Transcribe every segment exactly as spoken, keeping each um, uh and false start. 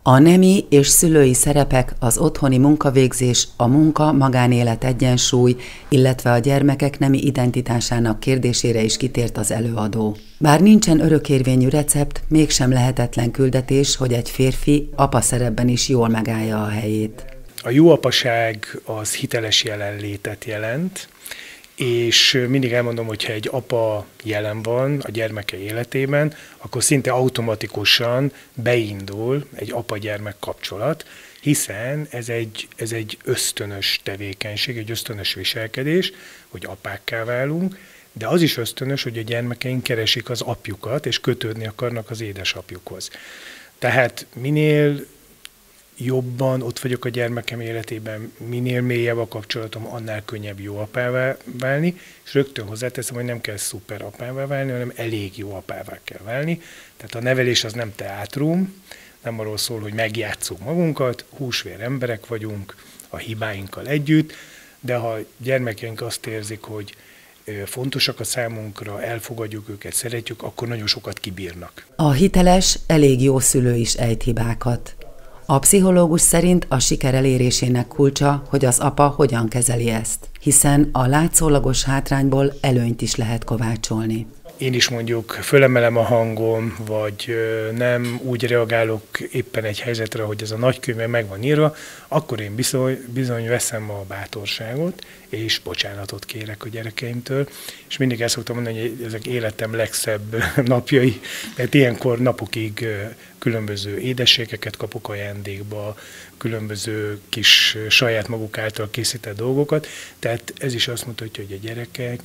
A nemi és szülői szerepek, az otthoni munkavégzés, a munka-magánélet egyensúly, illetve a gyermekek nemi identitásának kérdésére is kitért az előadó. Bár nincsen örökérvényű recept, mégsem lehetetlen küldetés, hogy egy férfi apa szerepben is jól megállja a helyét. A jó apaság az hiteles jelenlétet jelent, és mindig elmondom, hogy ha egy apa jelen van a gyermeke életében, akkor szinte automatikusan beindul egy apa-gyermek kapcsolat, hiszen ez egy, ez egy ösztönös tevékenység, egy ösztönös viselkedés, hogy apákká válunk, de az is ösztönös, hogy a gyermekeink keresik az apjukat, és kötődni akarnak az édesapjukhoz. Tehát minél jobban ott vagyok a gyermekem életében, minél mélyebb a kapcsolatom, annál könnyebb jó apává válni, és rögtön hozzáteszem, hogy nem kell szuper apává válni, hanem elég jó apává kell válni. Tehát a nevelés az nem teátrum, nem arról szól, hogy megjátsszuk magunkat, húsvér emberek vagyunk a hibáinkkal együtt, de ha a gyermekeink azt érzik, hogy fontosak a számunkra, elfogadjuk őket, szeretjük, akkor nagyon sokat kibírnak. A hiteles, elég jó szülő is ejt hibákat. A pszichológus szerint a siker elérésének kulcsa, hogy az apa hogyan kezeli ezt, hiszen a látszólagos hátrányból előnyt is lehet kovácsolni. Én is mondjuk fölemelem a hangom, vagy nem úgy reagálok éppen egy helyzetre, hogy ez a nagykönyvben meg van írva, akkor én bizony, bizony veszem a bátorságot, és bocsánatot kérek a gyerekeimtől, és mindig el szoktam mondani, hogy ezek életem legszebb napjai, mert ilyenkor napokig különböző édességeket kapok ajándékba, különböző kis saját maguk által készített dolgokat, tehát ez is azt mutatja, hogy a gyerekek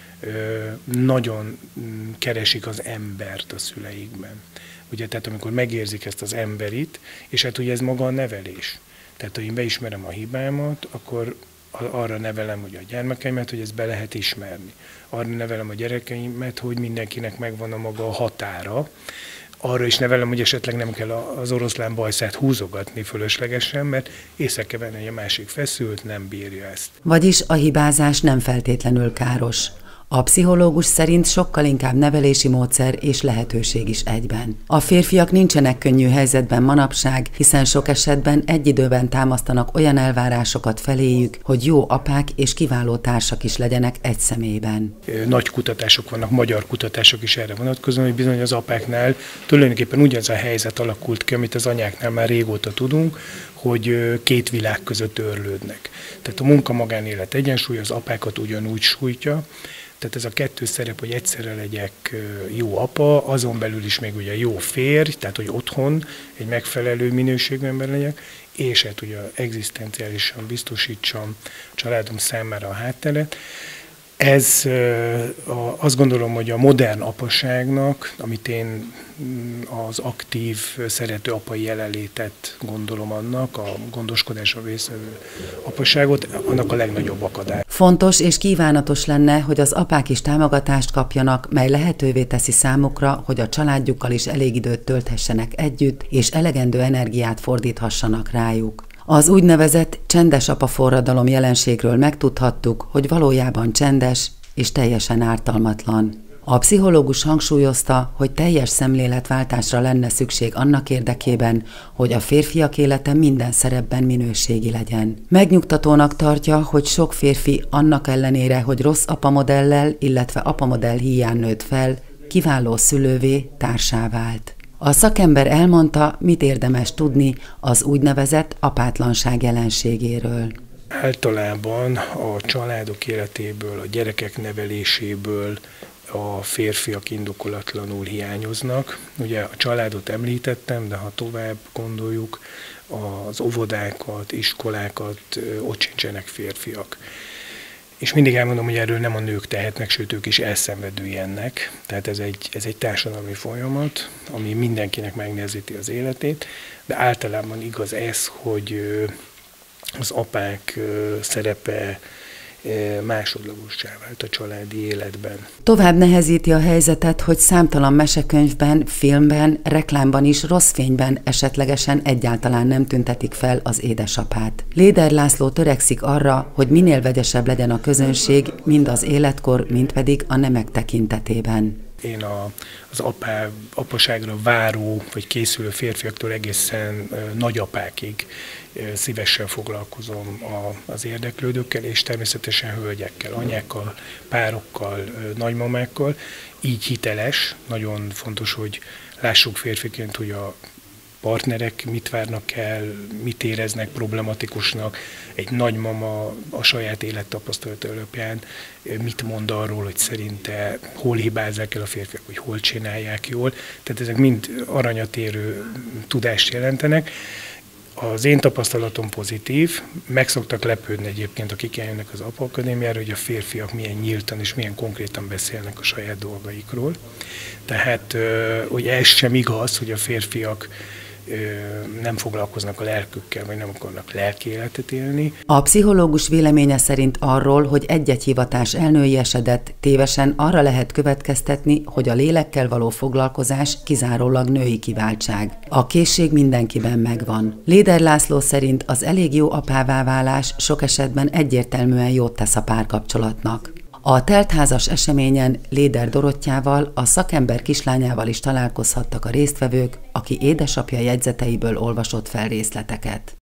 nagyon keresik az embert a szüleikben. Ugye, tehát amikor megérzik ezt az emberit, és hát ugye ez maga a nevelés. Tehát ha én beismerem a hibámat, akkor arra nevelem hogy a gyermekeimet, hogy ezt be lehet ismerni. Arra nevelem a gyerekeimet, hogy mindenkinek megvan a maga határa. Arra is nevelem, hogy esetleg nem kell az oroszlán bajszát húzogatni fölöslegesen, mert észre kell venni, hogy a másik feszült, nem bírja ezt. Vagyis a hibázás nem feltétlenül káros. A pszichológus szerint sokkal inkább nevelési módszer és lehetőség is egyben. A férfiak nincsenek könnyű helyzetben manapság, hiszen sok esetben egy időben támasztanak olyan elvárásokat feléjük, hogy jó apák és kiváló társak is legyenek egy személyben. Nagy kutatások vannak, magyar kutatások is erre vonatkozóan, hogy bizony az apáknál tulajdonképpen ugyanaz a helyzet alakult ki, amit az anyáknál már régóta tudunk, hogy két világ között őrlődnek. Tehát a munka-magánélet egyensúly az apákat ugyanúgy sújtja. Tehát ez a kettő szerep, hogy egyszerre legyek jó apa, azon belül is még ugye jó férj, tehát hogy otthon egy megfelelő minőségű ember legyek, és hát ugye egzisztenciálisan biztosítsam családom számára a hátteret. Ez azt gondolom, hogy a modern apaságnak, amit én az aktív, szerető apai jelenlétet gondolom annak, a gondoskodásra résztvevő apaságot, annak a legnagyobb akadály. Fontos és kívánatos lenne, hogy az apák is támogatást kapjanak, mely lehetővé teszi számukra, hogy a családjukkal is elég időt tölthessenek együtt, és elegendő energiát fordíthassanak rájuk. Az úgynevezett csendes apa forradalom jelenségről megtudhattuk, hogy valójában csendes és teljesen ártalmatlan. A pszichológus hangsúlyozta, hogy teljes szemléletváltásra lenne szükség annak érdekében, hogy a férfiak élete minden szerepben minőségi legyen. Megnyugtatónak tartja, hogy sok férfi annak ellenére, hogy rossz apamodellel, illetve apamodell híján nőtt fel, kiváló szülővé, társá vált. A szakember elmondta, mit érdemes tudni az úgynevezett apátlanság jelenségéről. Általában a családok életéből, a gyerekek neveléséből a férfiak indokolatlanul hiányoznak. Ugye a családot említettem, de ha tovább gondoljuk, az óvodákat, iskolákat, ott sincsenek férfiak. És mindig elmondom, hogy erről nem a nők tehetnek, sőt ők is elszenvedői ennek. Tehát ez egy, ez egy társadalmi folyamat, ami mindenkinek megnehezíti az életét, de általában igaz ez, hogy az apák szerepe másodlagossá vált a családi életben. Tovább nehezíti a helyzetet, hogy számtalan mesekönyvben, filmben, reklámban is rossz fényben esetlegesen egyáltalán nem tüntetik fel az édesapát. Léder László törekszik arra, hogy minél vegyesebb legyen a közönség, mind az életkor, mind pedig a nemek tekintetében. én a, az apá, apaságra váró vagy készülő férfiaktól egészen nagyapákig szívesen foglalkozom a, az érdeklődőkkel, és természetesen hölgyekkel, anyákkal, párokkal, nagymamákkal. Így hiteles, nagyon fontos, hogy lássuk férfiként, hogy a partnerek mit várnak el, mit éreznek problematikusnak, egy nagymama a saját élettapasztalata alapján mit mond arról, hogy szerinte hol hibázzák el a férfiak, hogy hol csinálják jól. Tehát ezek mind aranyat érő tudást jelentenek. Az én tapasztalatom pozitív, meg szoktak lepődni egyébként, akik eljönnek az Apa Akadémiára, hogy a férfiak milyen nyíltan és milyen konkrétan beszélnek a saját dolgaikról. Tehát, hogy ez sem igaz, hogy a férfiak nem foglalkoznak a lelkükkel, vagy nem akarnak lelki életet élni. A pszichológus véleménye szerint arról, hogy egy-egy hivatás elnőiesedett, tévesen arra lehet következtetni, hogy a lélekkel való foglalkozás kizárólag női kiváltság. A készség mindenkiben megvan. Léder László szerint az elég jó apává válás sok esetben egyértelműen jót tesz a párkapcsolatnak. A teltházas eseményen Léder Dorottyával, a szakember kislányával is találkozhattak a résztvevők, aki édesapja jegyzeteiből olvasott fel részleteket.